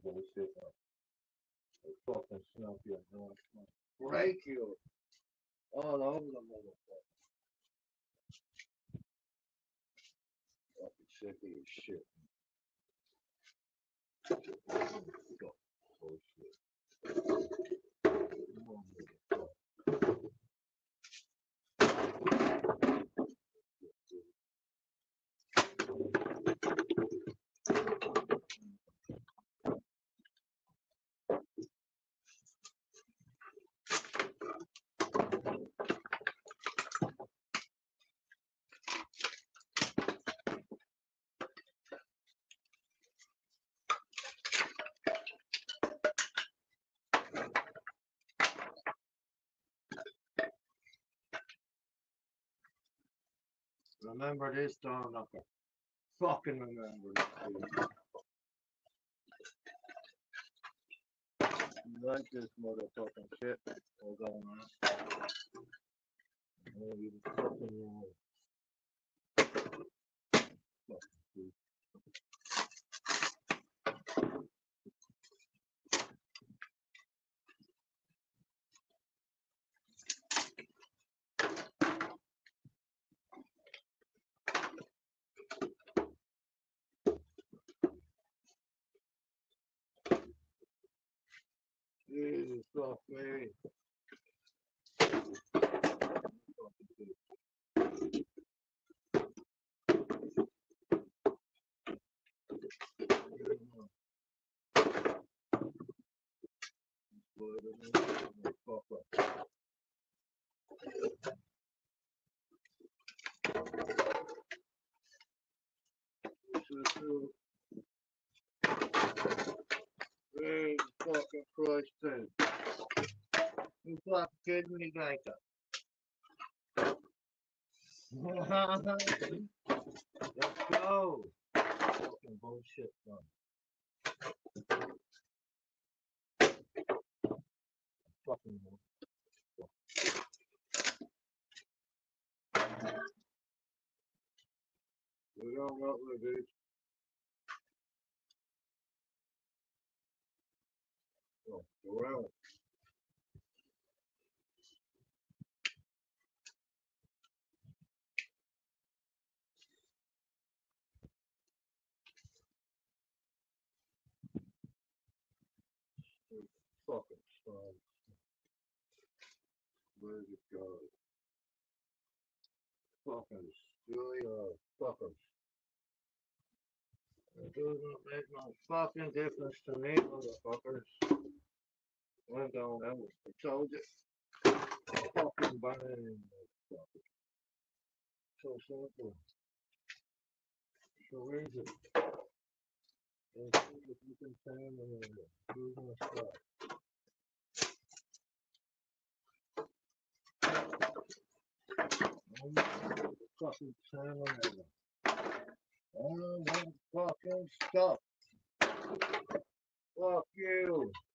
bullshit. They fucking snap your ass. Break you all over the motherfucker. Fucking sick of your shit. Go. Bullshit. Come on, motherfucker. Remember this, don't I fucking remember this. You like this motherfucking shit? What's going on? Oh, you fucking wrong. Jesus, fuck me. Jesus fucking Christ, dude. You fucking kidding me, like that? Let's go. Fucking bullshit, man. Fucking we don't know what it is. Oh, around. Fucking strong. Where's it go? Fucking silly fuckers. It doesn't make no fucking difference to me, motherfuckers. We're going out. I told you. Fucking burning, motherfuckers. So simple. So easy. If you can stand in there, who's gonna stop? Fucking stand in there. I don't want fucking stuff. Fuck you.